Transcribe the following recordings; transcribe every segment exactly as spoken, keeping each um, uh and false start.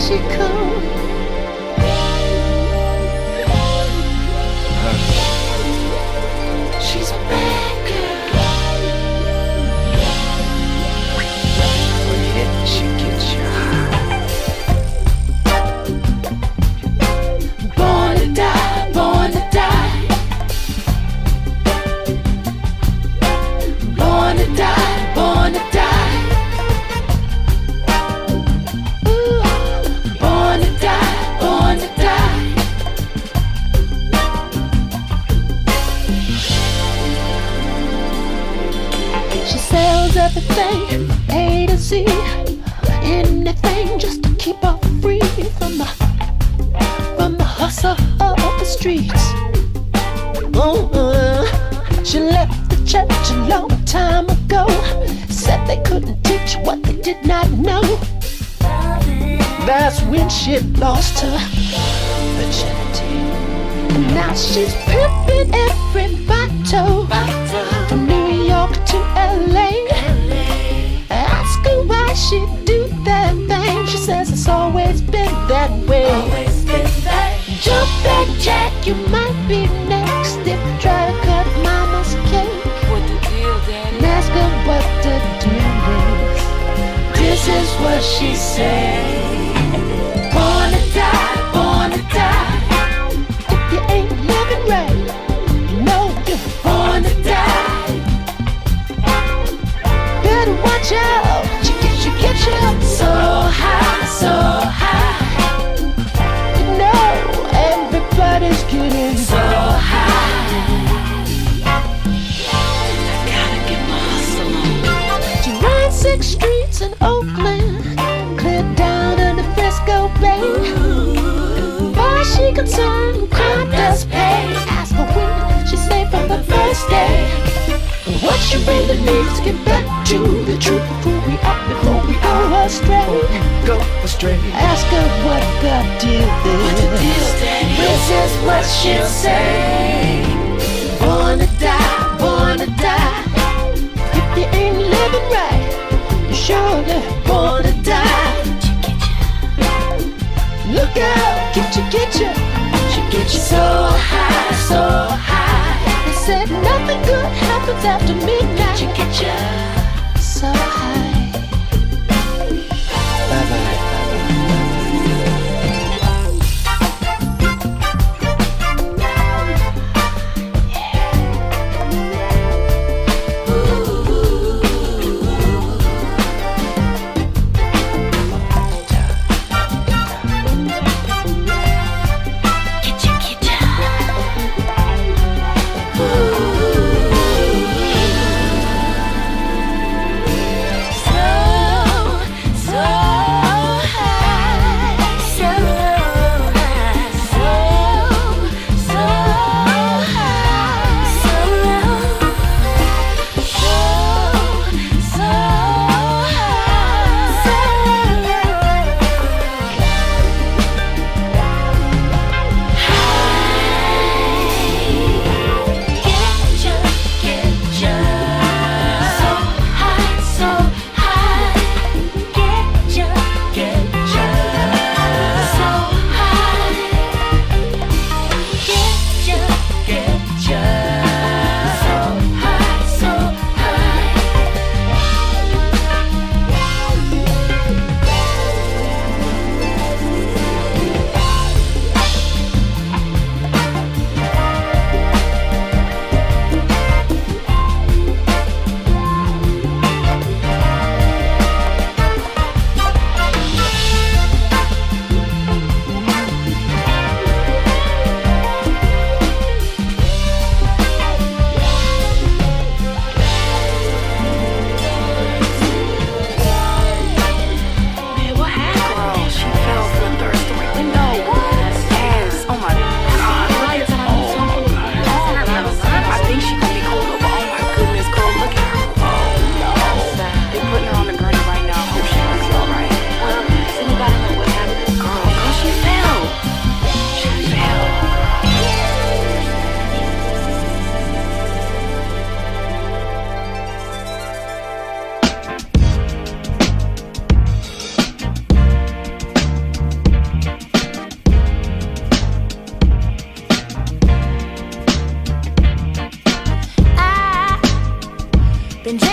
she come. She's a bad girl. Forget she gets you. Born to die, born to die. Born to die, born to die. Ooh, born to die, born to die. She sells everything, A to Z, anything just to keep her free from the from the hustle of the streets. Oh, uh, she left the church a long time ago. Said they couldn't teach what they did not know. That's when she lost her virginity. And now she's pimping every bottle from New York to L A. Ask her why she do that thing. She says it's always been that way. Jump that jack, you might be next if you try to cut mama's cake. What the deal, Daddy? And ask her what the deal is. This is what she said. Born to die, born to die. If you ain't living right, you know you're born to die. Better watch out, she get you, get you so high, so high. You know everybody's getting so high. I gotta get my hustle on. She ran six streets in Oakland, cleared down in the Frisco Bay. Far as she concerned, crime does pay. Ask her when she say from the first day. What she really needs to get back to the truth before we up, before we go astray. Go astray. Ask her what the deal is. This is what she'll say. Born to die, born to die. If you ain't living right, you surely born to die. Look out, get you, get you. She get you so high, so high. They said nothing good happens after midnight. She get you so high. Bye bye.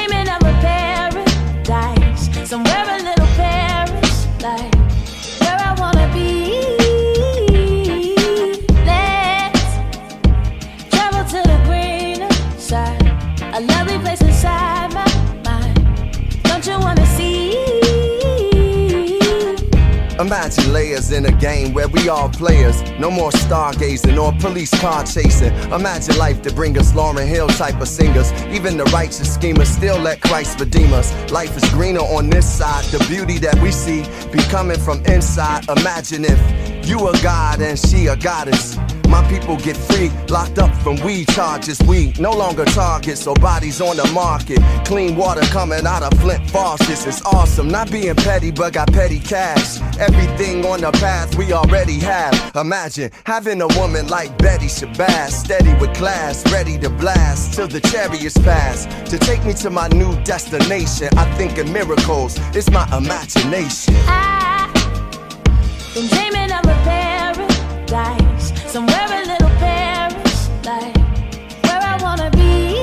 dreaming of a paradise, somewhere a little Paris, like where I wanna be. Let's travel to the greener side, a lovely place inside my mind. Don't you wanna see? Imagine layers in a game where we all players. No more stargazing or police car chasing. Imagine life to bring us Lauryn Hill type of singers. Even the righteous schemers still let Christ redeem us. Life is greener on this side. The beauty that we see be coming from inside. Imagine if you a god and she a goddess. My people get free, locked up from weed charges. We no longer targets, so bodies on the market. Clean water coming out of Flint faucets. It's awesome, not being petty, but got petty cash. Everything on the path we already have. Imagine having a woman like Betty Shabazz, steady with class, ready to blast till the chariots pass. To take me to my new destination, I think in miracles, it's my imagination. I've been dreaming of a paradise, somewhere a little Paris, like where I wanna be.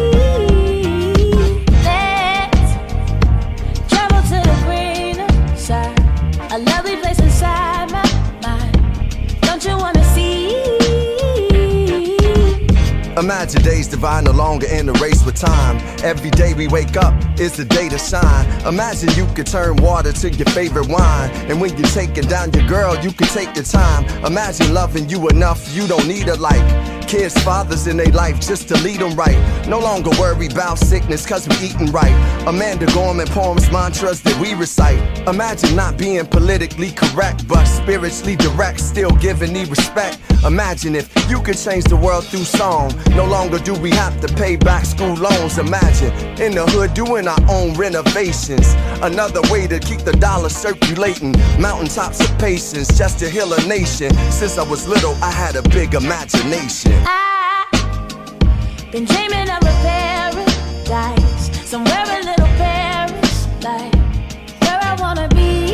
Let's travel to the greener side, a lovely place inside my mind. Don't you wanna see? Imagine days divine, no longer in a race with time. Every day we wake up is the day to shine. Imagine you could turn water to your favorite wine, and when you're taking down your girl, you can take your time. Imagine loving you enough, you don't need a like. Kids, fathers in their life just to lead them right. No longer worry about sickness cause we eating right. Amanda Gorman poems, mantras that we recite. Imagine not being politically correct, but spiritually direct, still giving me respect. Imagine if you could change the world through song. No longer do we have to pay back school loans. Imagine in the hood doing our own renovations. Another way to keep the dollar circulating. Mountaintops of patience just to heal a nation. Since I was little I had a big imagination. I've been dreaming of a paradise, somewhere a little Paris, like where I wanna be.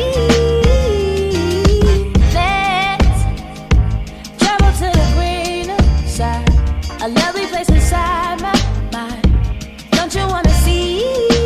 Let's travel to the greener side, a lovely place inside my mind. Don't you wanna see?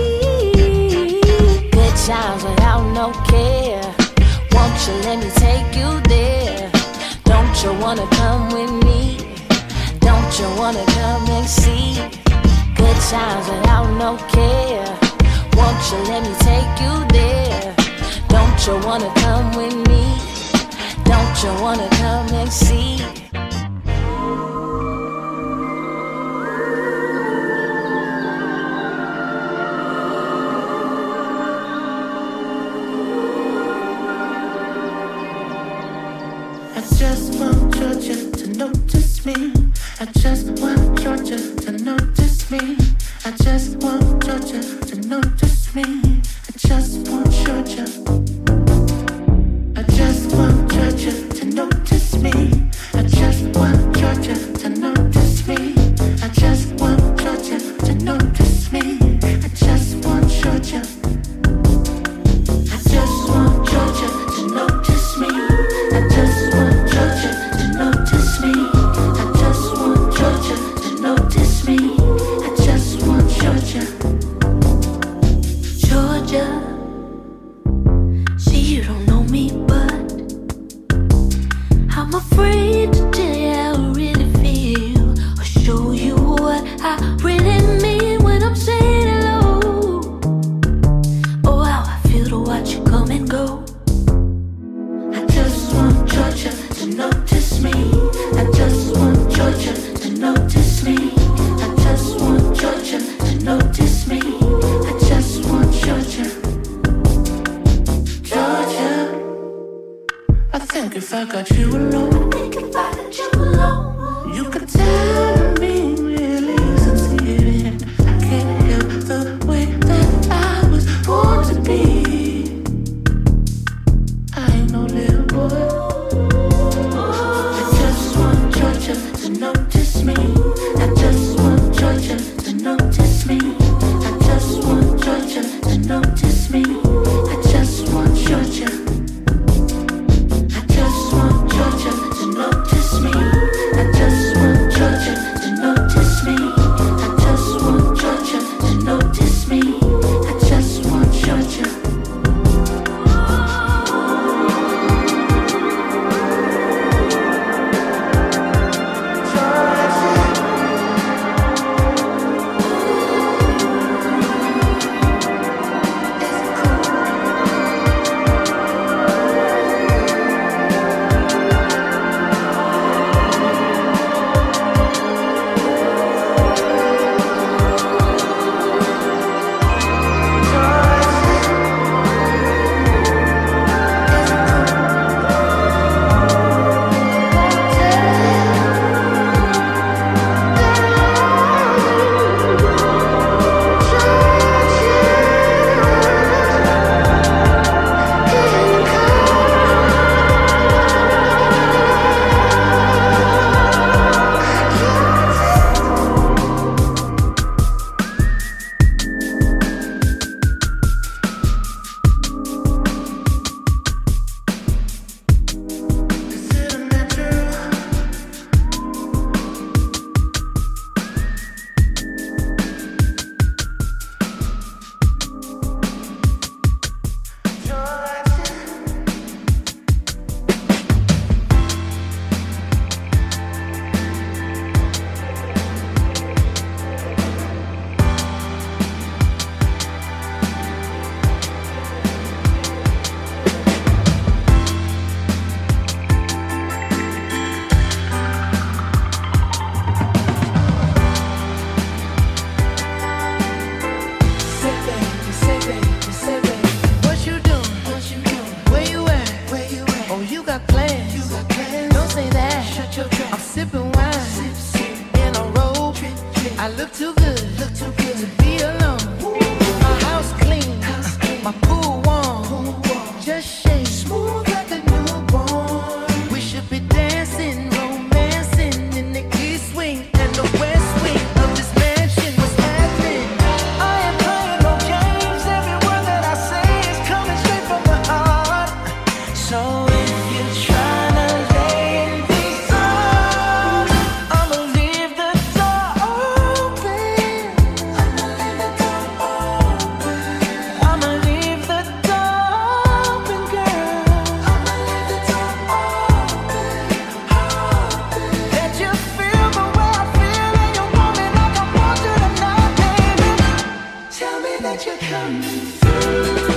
Good times without no care. Won't you let me take you there? Don't you wanna come with me? Don't you wanna come and see? Good times without no care. Won't you let me take you there? Don't you wanna come with me? Don't you wanna come and see? I just want Georgia to notice me. I just want Georgia to notice me. I just want Georgia to notice me. I just want Georgia. I just want Georgia to notice me. I just want Georgia to notice me. I just want Georgia to notice me. I just want Georgia. I just want Georgia to notice me. I just want Georgia to notice me. I just want Georgia to notice me. I just want Georgia. Georgia. See, you don't know me, but I'm afraid to tell you how I really feel, or show you what I really mean when I'm saying hello. Oh, how I feel to watch you come and go. I just want Georgia to notice me. I just want Georgia to notice me. I just want Georgia to notice me. I just want Georgia. Georgia. I think if I got you alone, I think if I got you alone, you could tell me really sincere. I can't help the way that I was born to be. I ain't no little boy. I just want Georgia to notice me. I just want Georgia to notice me. I just want Georgia to notice me. I just want Georgia. I just want Georgia to me.